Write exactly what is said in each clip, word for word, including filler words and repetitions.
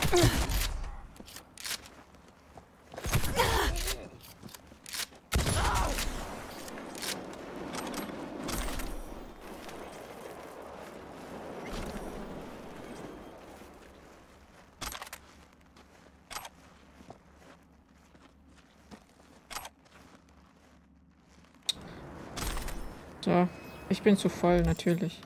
So, ich bin zu voll, natürlich.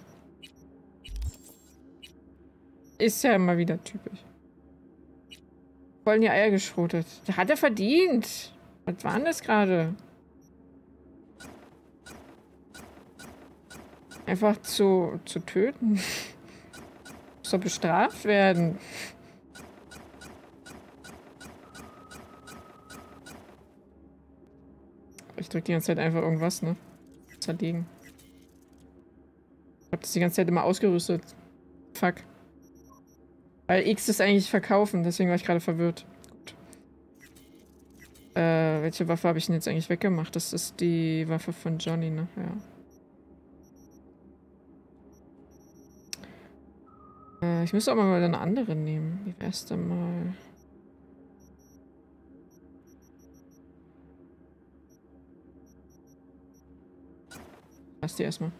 Ist ja immer wieder typisch. Voll in die Eier geschrotet. Hat er verdient. Was war denn das gerade? Einfach zu, zu töten. Muss doch bestraft werden. Ich drück die ganze Zeit einfach irgendwas, ne? Zerlegen. Ich hab das die ganze Zeit immer ausgerüstet. Fuck. Weil X ist eigentlich verkaufen, deswegen war ich gerade verwirrt. Gut. Äh, welche Waffe habe ich denn jetzt eigentlich weggemacht? Das ist die Waffe von Johnny, ne? Ja. Äh, ich müsste auch mal eine andere nehmen. Wie wär's denn mal? Lass die erstmal.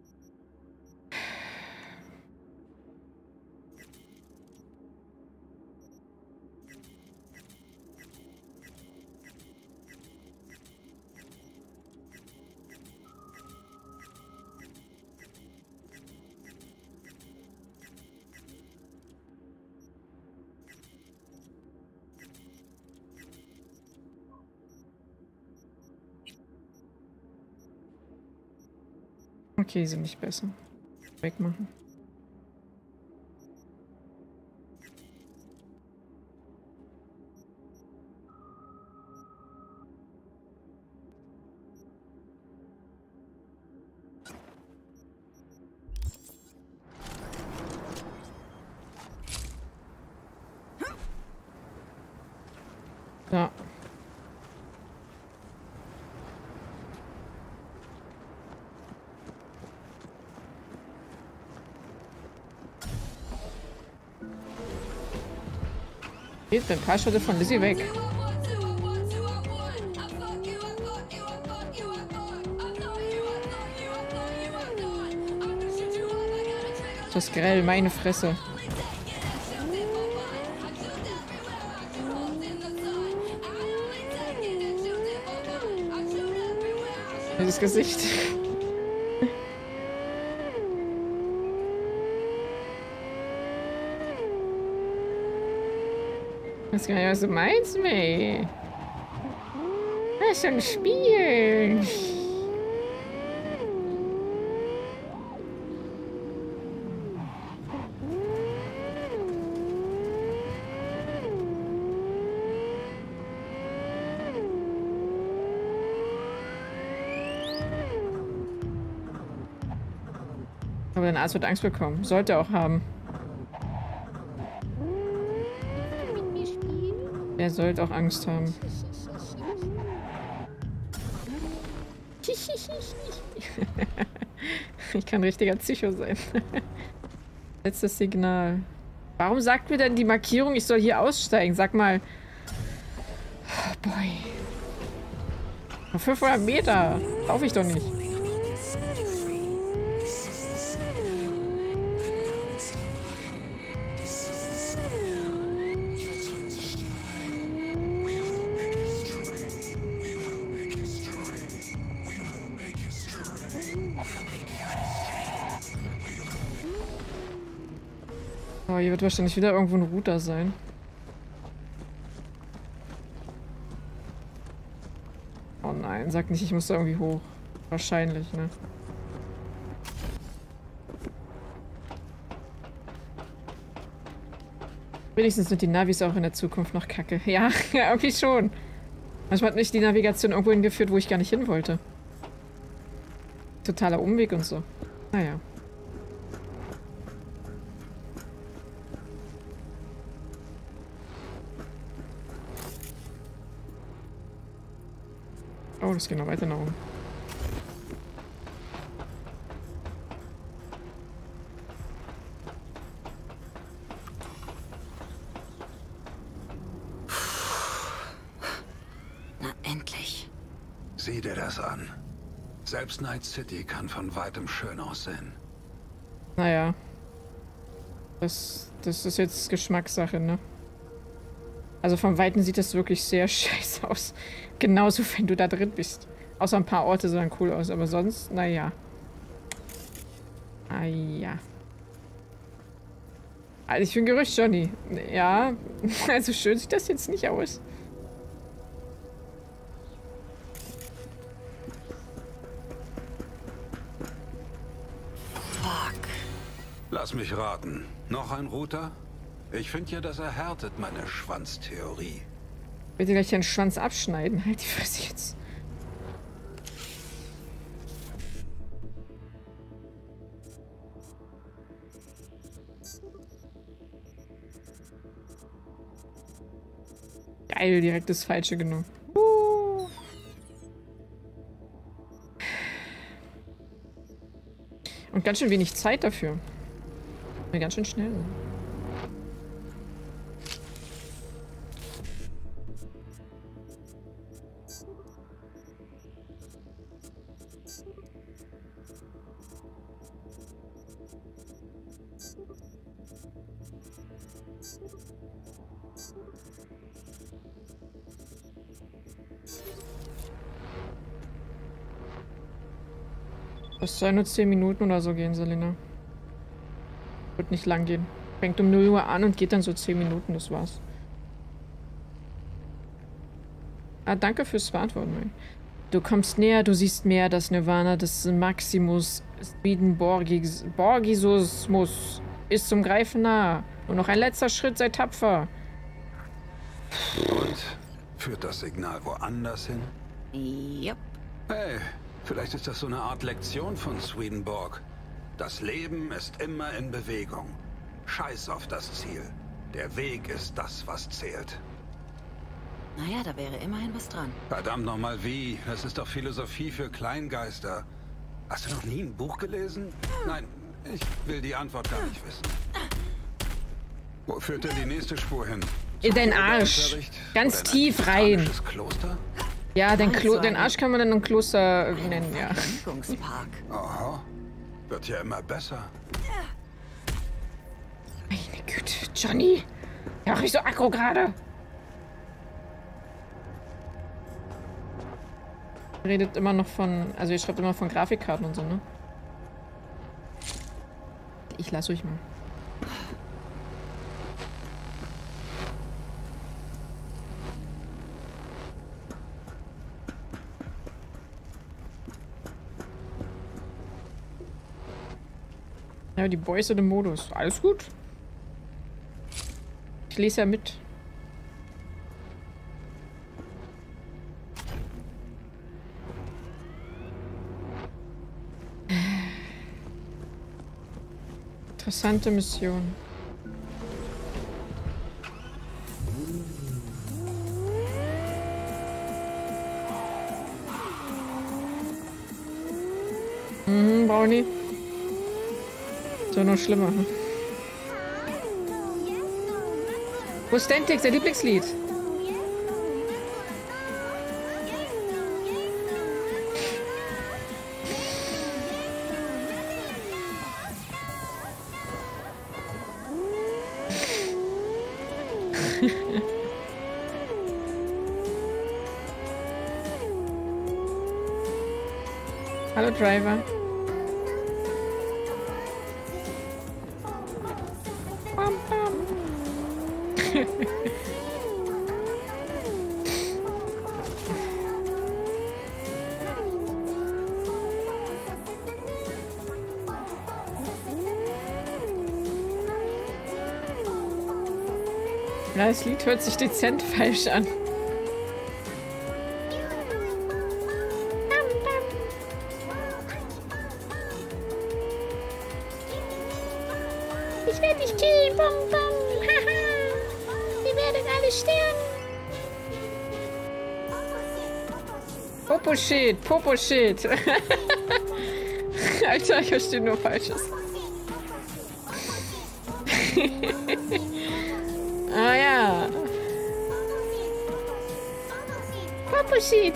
Okay, sind nicht besser. Wegmachen. Ja. Geht ein paar Schritte von Lizzie weg. Das ist grell, meine Fresse. Das Gesicht. Ich weiß gar nicht, was du meinst, May. Das ist so ein Spiel. Aber dein Arzt wird Angst bekommen. Sollte er auch haben. Er sollte auch Angst haben. Ich kann richtiger Psycho sein. Letztes Signal. Warum sagt mir denn die Markierung, ich soll hier aussteigen? Sag mal. Oh boy. Auf fünfhundert Meter. Laufe ich doch nicht. Oh, hier wird wahrscheinlich wieder irgendwo ein Router sein. Oh nein, sag nicht, ich muss da irgendwie hoch. Wahrscheinlich, ne? Wenigstens sind die Navis auch in der Zukunft noch kacke. Ja, ja, irgendwie schon. Manchmal hat mich die Navigation irgendwo hingeführt, wo ich gar nicht hin wollte. Totaler Umweg und so. Naja. Oh, das geht noch weiter nach oben. Sieh dir das an. Selbst Night City kann von weitem schön aussehen. Naja. Das, das ist jetzt Geschmackssache, ne? Also von Weitem sieht das wirklich sehr scheiße aus. Genauso, wenn du da drin bist. Außer ein paar Orte sahen cool aus, aber sonst, naja. Ah ja. Also ich bin Gerücht, Johnny. Ja, also schön sieht das jetzt nicht aus. Fuck. Lass mich raten. Noch ein Router? Ich finde ja, das erhärtet meine Schwanztheorie. Ich will dir gleich den Schwanz abschneiden. Halt die Fresse jetzt. Geil, direkt das Falsche genommen. Uh. Und ganz schön wenig Zeit dafür. Ganz schön schnell. Das soll nur zehn Minuten oder so gehen, Selina. Wird nicht lang gehen. Fängt um null Uhr an und geht dann so zehn Minuten, das war's. Ah, danke fürs Beantworten. Du kommst näher, du siehst mehr, das Nirvana des Maximus Swedenborgis Borgismus ist zum Greifen nah. Nur noch ein letzter Schritt, sei tapfer. Und? Führt das Signal woanders hin? Yep. Hey, vielleicht ist das so eine Art Lektion von Swedenborg. Das Leben ist immer in Bewegung. Scheiß auf das Ziel. Der Weg ist das, was zählt. Naja, da wäre immerhin was dran. Verdammt nochmal, wie? Das ist doch Philosophie für Kleingeister. Hast du noch nie ein Buch gelesen? Nein, ich will die Antwort gar nicht wissen. Wo führt denn die nächste Spur hin? In den Arsch. Ganz tief rein. Kloster? Ja, den, Klo den Arsch kann man dann ein Kloster nennen, ja. Vergnügungspark. Aha. Wird ja immer besser. Meine Güte, Johnny. Ja, auch nicht so aggro gerade. Redet immer noch von, also ihr schreibt immer von Grafikkarten und so, ne? Ich lasse euch mal. Ja, die Boys sind im Modus. Alles gut. Ich lese ja mit. Interessante Mission. Mhm, Brownie. So noch schlimmer. Hm? Wo ist Stantix, sein Lieblingslied? Hallo Driver. Bam, bam. Ja, das Lied hört sich dezent falsch an. Ich werde dich killen, Bom Bom. Haha. Wir werden alle sterben. Popo-Shit, Popo-Shit. Alter, ich verstehe nur Falsches. Ah ja. Opposite.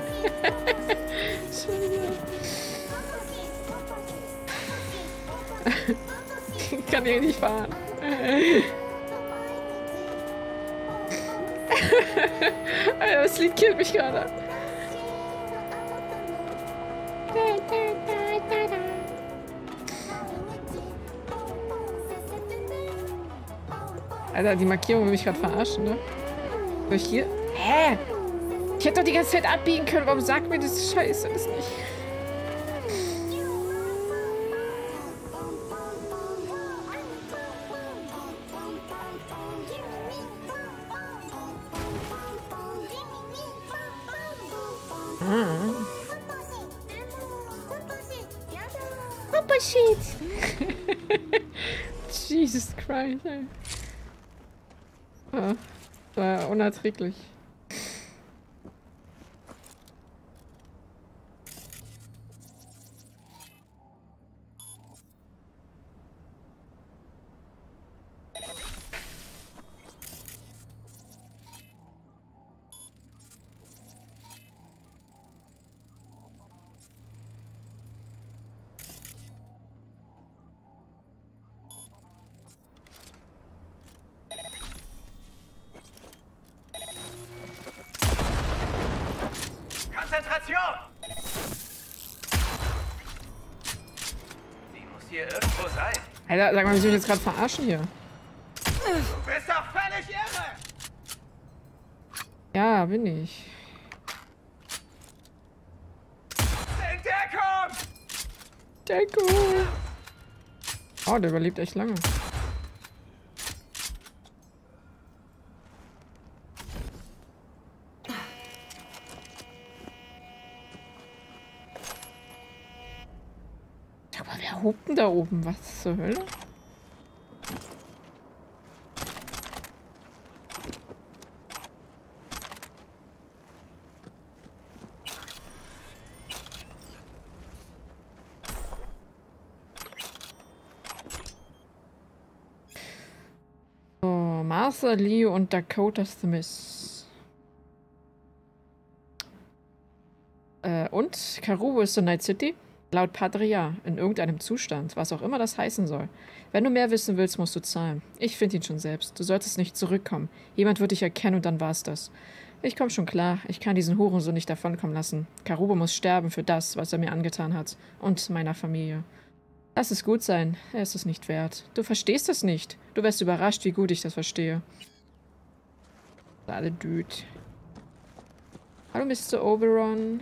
Ich kann hier nicht fahren. Alter, das Lied killt mich gerade. Alter, die Markierung will mich gerade verarschen, ne? Soll ich hier? Hä? Ich hätte doch die ganze Zeit abbiegen können. Warum sagt mir das Scheiße das nicht? Jesus Christ, ey. Ah, war unerträglich. Alter, sag mal, wir sind jetzt gerade verarschen hier. Du bist doch völlig irre! Ja, bin ich. In Deckung! Deckung! Oh, der überlebt echt lange. Aber wer hupt denn da oben? Was zur Hölle? So, Martha Lee und Dakota Smith. Äh, und Karubo ist in Night City? Laut Padria, in irgendeinem Zustand, was auch immer das heißen soll. Wenn du mehr wissen willst, musst du zahlen. Ich finde ihn schon selbst. Du solltest nicht zurückkommen. Jemand wird dich erkennen und dann war's das. Ich komm schon klar. Ich kann diesen Hurensohn nicht davonkommen lassen. Karubo muss sterben für das, was er mir angetan hat. Und meiner Familie. Lass es gut sein. Er ist es nicht wert. Du verstehst es nicht. Du wärst überrascht, wie gut ich das verstehe. Alle Dude. Hallo, Mister Oberon.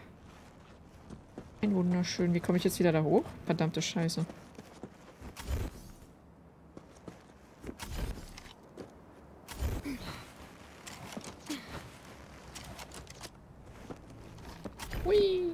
Ein wunderschön. Wie komme ich jetzt wieder da hoch? Verdammte Scheiße. Hui.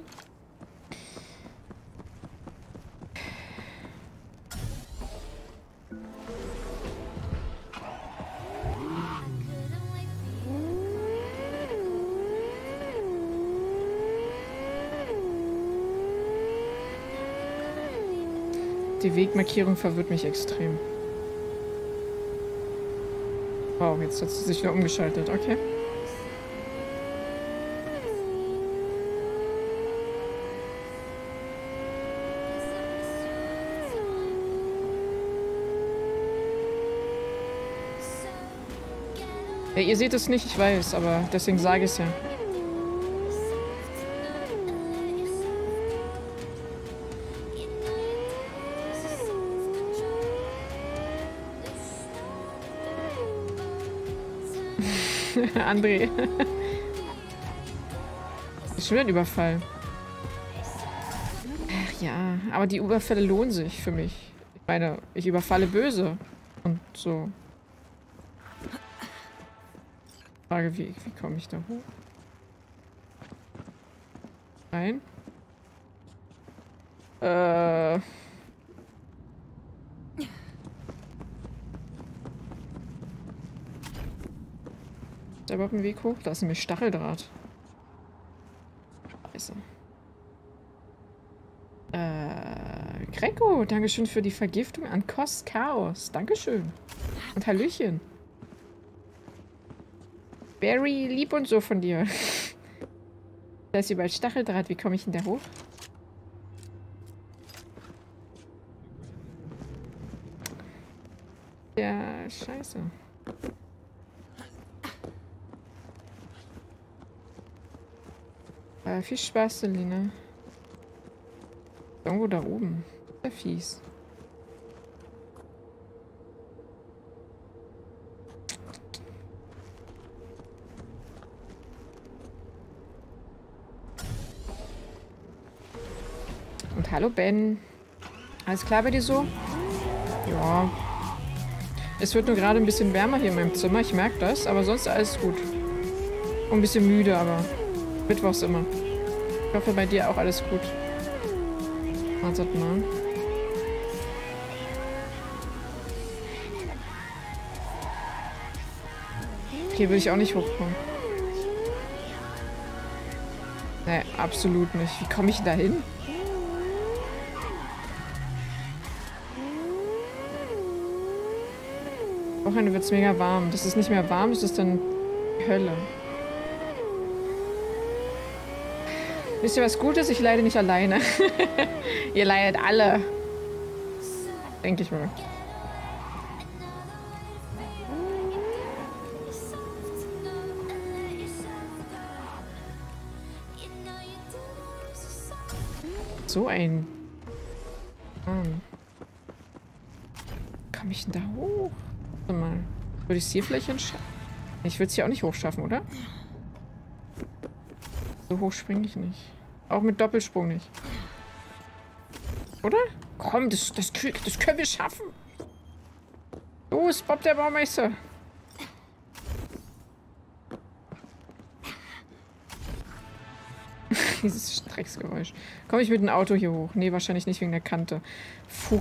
Die Wegmarkierung verwirrt mich extrem. Wow, jetzt hat sie sich wieder umgeschaltet. Okay. Ja, ihr seht es nicht, ich weiß, aber deswegen sage ich es ja. André. Ist schon ein Überfall. Ach ja, aber die Überfälle lohnen sich für mich. Ich meine, ich überfalle böse. Und so. Frage, wie, wie komme ich da hoch? Rein. Äh... Ist da überhaupt ein Weg hoch? Da ist nämlich Stacheldraht. Scheiße. Äh, Greco, Dankeschön für die Vergiftung an Kost Chaos. Dankeschön. Und Hallöchen. Barry, lieb und so von dir. Da ist überall Stacheldraht. Wie komme ich denn da hoch? Ja, scheiße. Äh, viel Spaß, Selina. Irgendwo da oben. Sehr fies. Und hallo Ben. Alles klar bei dir so? Ja. Es wird nur gerade ein bisschen wärmer hier in meinem Zimmer, ich merke das, aber sonst alles gut. Und ein bisschen müde, aber mittwochs immer. Ich hoffe, bei dir auch alles gut. Wartet mal. Hier will ich auch nicht hochkommen. Nee, absolut nicht. Wie komme ich da hin? Wochenende wird es mega warm. Das ist nicht mehr warm, das ist dann Hölle. Wisst ihr, was gut ist? Ich leide nicht alleine. Ihr leidet alle. Denke ich mal. So ein... Mann. Komme ich denn da hoch? Warte mal. Würde ich es hier vielleicht hinschaffen? Ich würde es hier auch nicht hochschaffen, oder? So hoch springe ich nicht. Auch mit Doppelsprung nicht. Oder? Komm, das, das, das können wir schaffen. Los, Bob der Baumeister. Dieses Drecksgeräusch. Komme ich mit dem Auto hier hoch? Nee, wahrscheinlich nicht wegen der Kante. Fuck.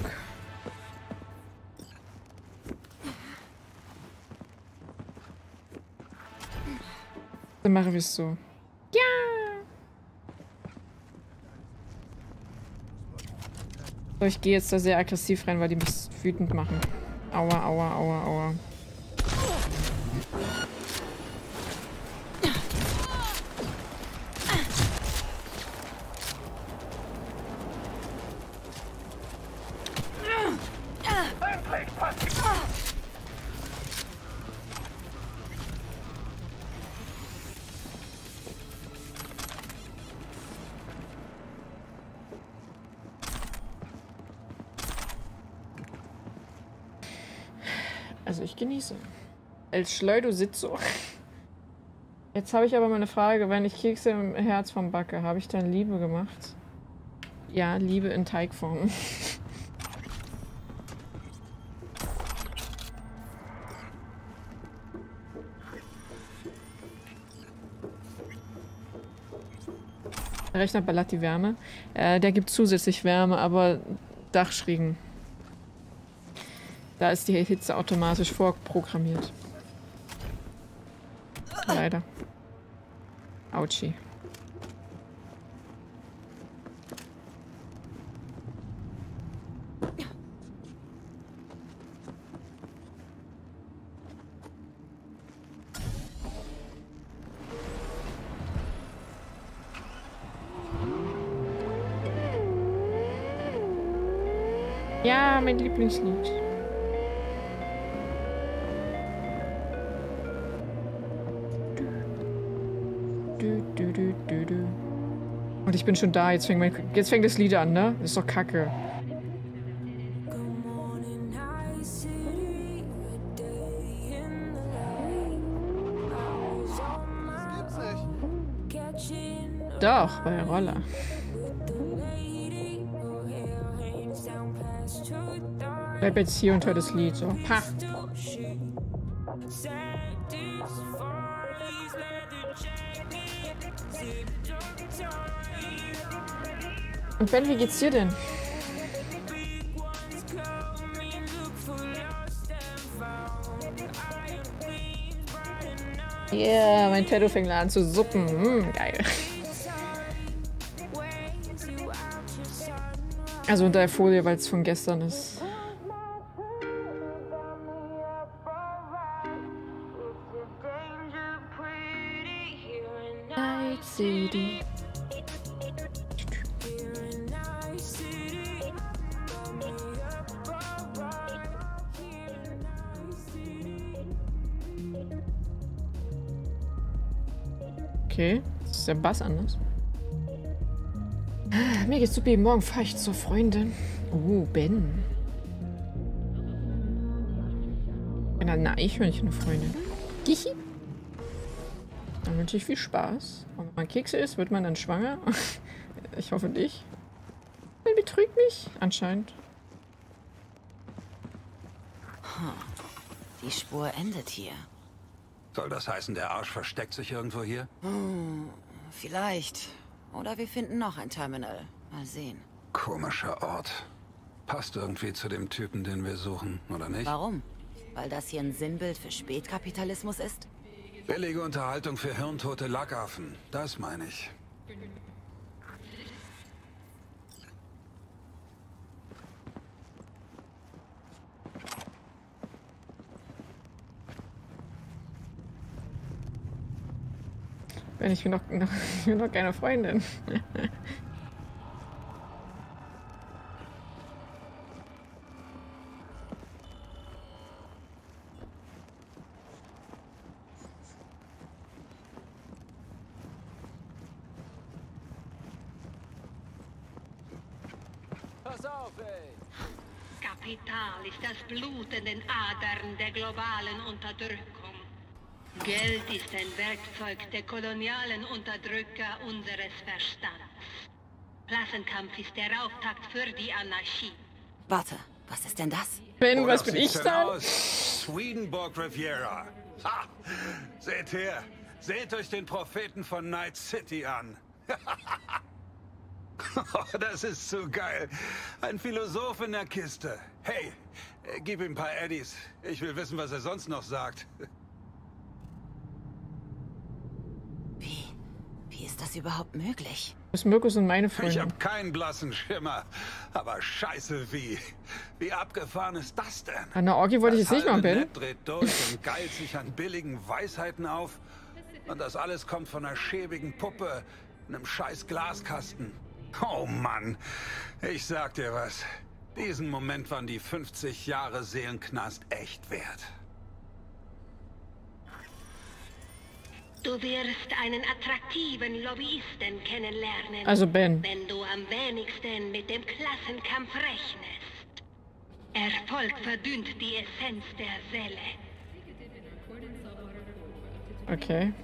Dann machen wir es so. Ja! So, ich gehe jetzt da sehr aggressiv rein, weil die mich wütend machen. Aua, aua, aua, aua. Also ich genieße. El Schleudo Sitzo. Jetzt habe ich aber mal eine Frage. Wenn ich Kekse im Herz vom Backe, habe ich dann Liebe gemacht? Ja, Liebe in Teigform. Der Rechner ballert die Wärme. Äh, der gibt zusätzlich Wärme, aber Dachschrägen. Da ist die Hitze automatisch vorprogrammiert. Leider. Autschi. Ja, mein Lieblingslied. Und ich bin schon da. Jetzt fängt, mein, jetzt fängt das Lied an, ne? Das ist doch kacke. Doch, bei der Roller. Bleib jetzt hier und hör das Lied. So. Pa. Und Ben, wie geht's dir denn? Yeah, mein Tattoo fängt an zu suppen. Mm, geil. Also unter der Folie, weil es von gestern ist. Night City. Okay, das ist der Bass anders. Mir geht's super. Morgen fahre ich zur Freundin. Oh, Ben. Wenn ein Eichhörnchen, Freundin. Hihi. Dann wünsche ich viel Spaß. Und wenn man Kekse isst, wird man dann schwanger? Ich hoffe nicht. Man betrügt mich? Anscheinend. Die Spur endet hier. Soll das heißen, der Arsch versteckt sich irgendwo hier? Hm, vielleicht. Oder wir finden noch ein Terminal. Mal sehen. Komischer Ort. Passt irgendwie zu dem Typen, den wir suchen, oder nicht? Warum? Weil das hier ein Sinnbild für Spätkapitalismus ist? Billige Unterhaltung für hirntote Lackaffen. Das meine ich. Wenn ich bin noch, noch, ich bin noch keine Freundin. Pass auf, ey! Kapital ist das Blut in den Adern der globalen Unterdrückung. Geld ist ein Werkzeug der kolonialen Unterdrücker unseres Verstands. Klassenkampf ist der Auftakt für die Anarchie. Warte, was ist denn das? Ben, Oh, was das bin ich sieht denn dann? aus? Swedenborg Riviera. Ha! Seht her. Seht euch den Propheten von Night City an. Oh, das ist so geil. Ein Philosoph in der Kiste. Hey, äh, gib ihm ein paar Eddies. Ich will wissen, was er sonst noch sagt. Wie? Wie ist das überhaupt möglich? Das ist Mirkus und meine Ich Freundin. habe keinen blassen Schimmer. Aber scheiße wie. Wie abgefahren ist das denn? An der Orgie wollte ich jetzt Das nicht mal, halbe Ben. Netz dreht durch und geilt sich an billigen Weisheiten auf. Und das alles kommt von einer schäbigen Puppe, einem scheiß Glaskasten. Oh Mann, ich sag dir was. Diesen Moment waren die fünfzig Jahre Seelenknast echt wert. Du wirst einen attraktiven Lobbyisten kennenlernen. Also Ben. Wenn du am wenigsten mit dem Klassenkampf rechnest. Erfolg verdünnt die Essenz der Seele. Okay.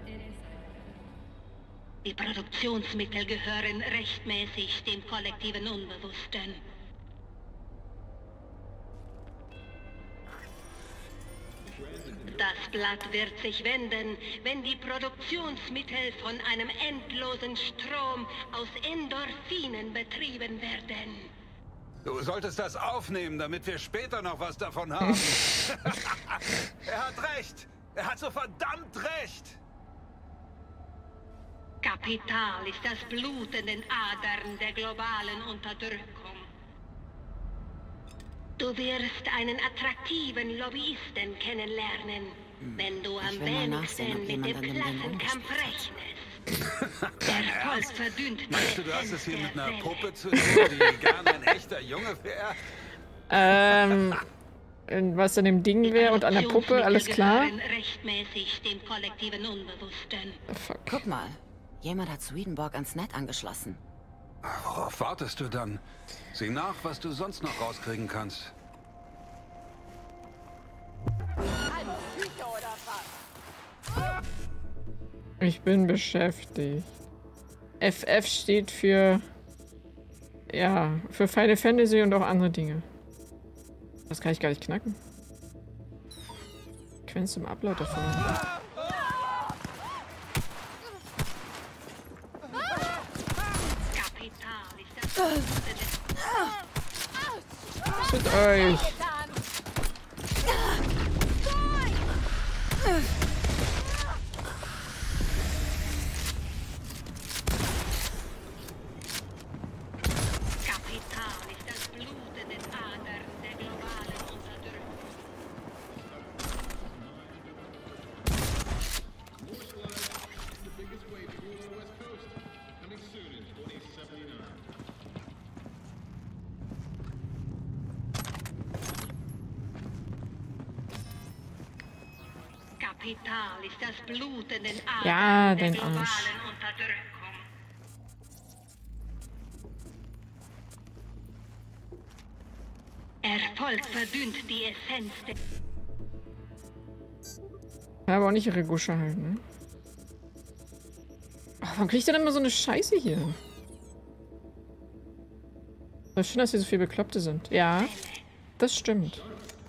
Die Produktionsmittel gehören rechtmäßig dem kollektiven Unbewussten. Das Blatt wird sich wenden, wenn die Produktionsmittel von einem endlosen Strom aus Endorphinen betrieben werden. Du solltest das aufnehmen, damit wir später noch was davon haben. Er hat recht. Er hat so verdammt recht. Kapital ist das Blut in den Adern der globalen Unterdrückung. Du wirst einen attraktiven Lobbyisten kennenlernen, wenn du am Ich will mal nachsehen, ob wenigsten mit jemand dem an dem Ding Klassenkampf rumgespielt hat. rechnest. Erfolg verdünnt die Meinst du, du hast es Essenz hier mit der einer Seele. Puppe zu tun, die gerne ein echter Junge wäre? Ähm, was an dem Ding wäre und an der Puppe, alles klar? Gehören rechtmäßig dem kollektiven Unbewussten. Fuck. Guck mal, jemand hat Swedenborg ans Netz angeschlossen. Worauf wartest du dann? Sieh nach, was du sonst noch rauskriegen kannst. Ich bin beschäftigt. F F steht für... Ja, für Final Fantasy und auch andere Dinge. Das kann ich gar nicht knacken. Sequenz zum Upload davon. Kapital ist das Blut in den Was mit euch? Kapital ist das Blut in den Adern der globalen Unterdrückung. Kapital ist das Blut in den Adern Ja, der den globalen Arsch. Unterdrückung. Erfolg verdünnt die Essenz der... Ja, aber auch nicht ihre Gusche halt, ne? Ach, warum kriegt der denn immer so eine Scheiße hier? Das ist schön, dass hier so viele Bekloppte sind. Ja, das stimmt.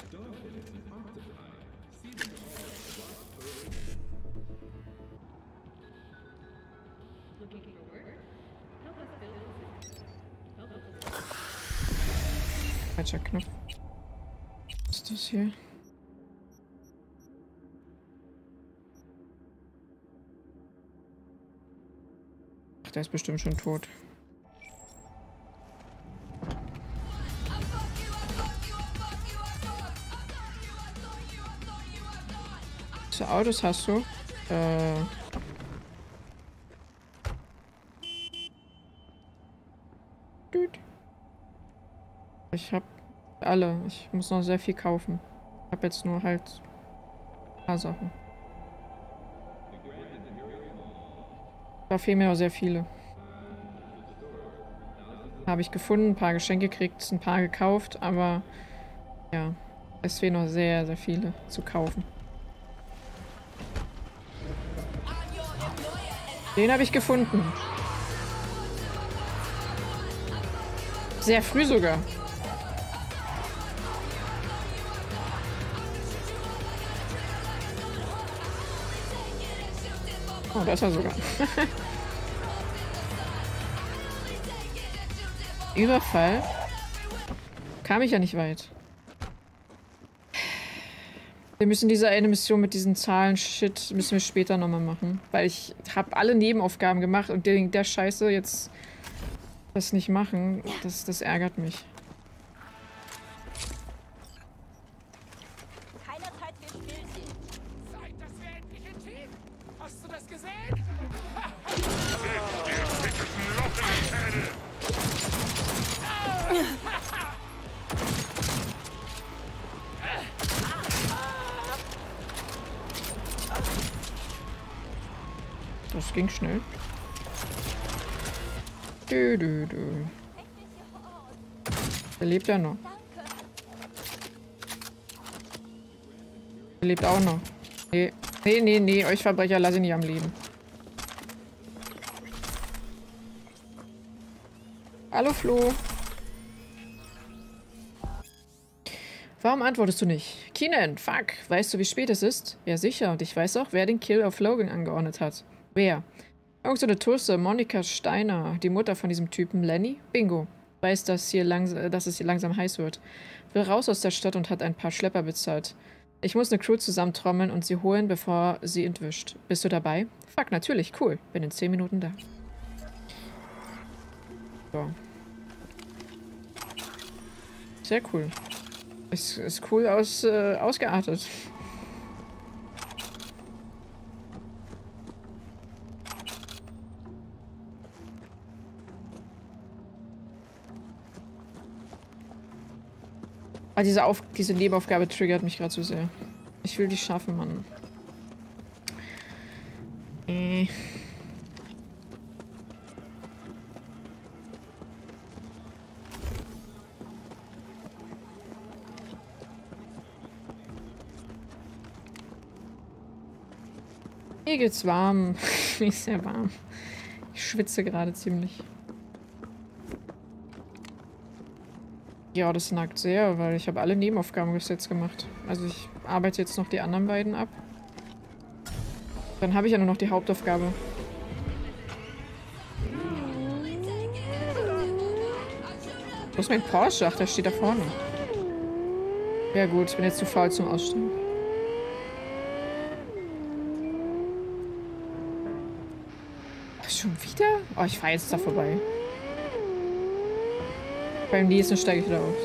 Falscher Knopf. Was ist das hier? Ach, der ist bestimmt schon tot. So, Autos hast du? Äh. Gut. Ich hab alle. Ich muss noch sehr viel kaufen. Ich hab jetzt nur halt ein paar Sachen. Da fehlen mir auch sehr viele. Habe ich gefunden, ein paar Geschenke gekriegt, ein paar gekauft, aber ja, es fehlen noch sehr, sehr viele zu kaufen. Den habe ich gefunden. Sehr früh sogar. Oh, da ist er sogar. Überfall. Kam ich ja nicht weit. Wir müssen diese eine Mission mit diesen Zahlen-Shit müssen wir später nochmal machen. Weil ich habe alle Nebenaufgaben gemacht und wegen der Scheiße jetzt das nicht machen, das, das ärgert mich. Keine Zeit für Spielchen. Zeit, dass wir endlich ein Team. Hast du das gesehen? Das ging schnell. Dü, dü, dü. Der lebt ja noch. Der lebt auch noch. Nee, nee, nee, nee. Euch Verbrecher lasse ich nicht am Leben. Hallo, Flo. Warum antwortest du nicht? Keenan, fuck. Weißt du, wie spät es ist? Ja, sicher. Und ich weiß auch, wer den Kill auf Logan angeordnet hat. Wer? Irgend so eine Tusse, Monika Steiner, die Mutter von diesem Typen, Lenny? Bingo. Weiß, dass, hier langs dass es hier langsam heiß wird. Will raus aus der Stadt und hat ein paar Schlepper bezahlt. Ich muss eine Crew zusammentrommeln und sie holen, bevor sie entwischt. Bist du dabei? Fuck, natürlich. Cool. Bin in zehn Minuten da. So. Sehr cool. Ist, ist cool aus, äh, ausgeartet. Ah, diese, Auf diese Nebenaufgabe triggert mich gerade so sehr. Ich will die schaffen, Mann. Äh. Mir geht's warm. Mir ist sehr warm. Ich schwitze gerade ziemlich. Ja, das nagt sehr, weil ich habe alle Nebenaufgaben bis jetzt gemacht. Also ich arbeite jetzt noch die anderen beiden ab. Dann habe ich ja nur noch die Hauptaufgabe. Wo ist mein Porsche? Ach, der steht da vorne. Ja gut, ich bin jetzt zu faul zum Aussteigen. Schon wieder? Oh, ich fahre jetzt da vorbei. Beim nächsten steige ich wieder aus.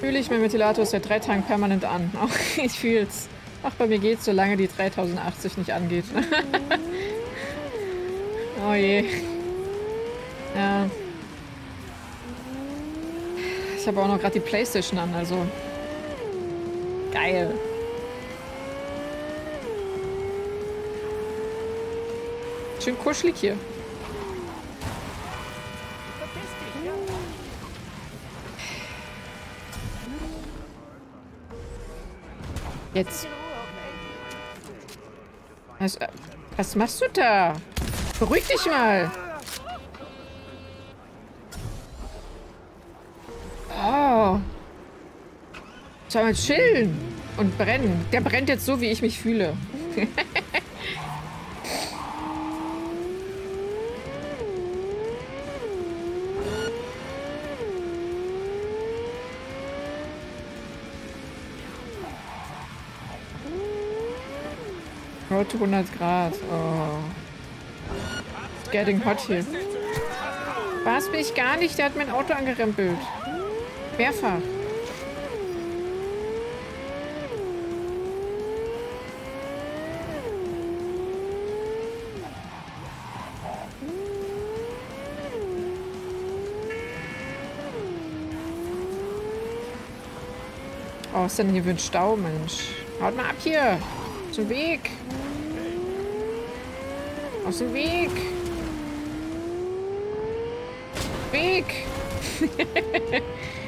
Fühle ich, mein Ventilator ist seit drei Tagen permanent an. Auch ich fühl's. Ach, bei mir geht's, solange die dreitausendachtzig nicht angeht. Oh je. Ja. Ich habe auch noch gerade die PlayStation an, also. Geil. Schön kuschelig hier. Jetzt. Was, was machst du da? Beruhig dich mal. Oh. Soll mal chillen und brennen. Der brennt jetzt so, wie ich mich fühle. Road to hundert Grad. Oh. It's getting hot hier. Was, bin ich gar nicht? Der hat mein Auto angerempelt. Mehrfach. Oh, was ist denn hier für ein Stau, Mensch? Haut mal ab hier. Aus dem Weg. Aus dem Weg. Weg.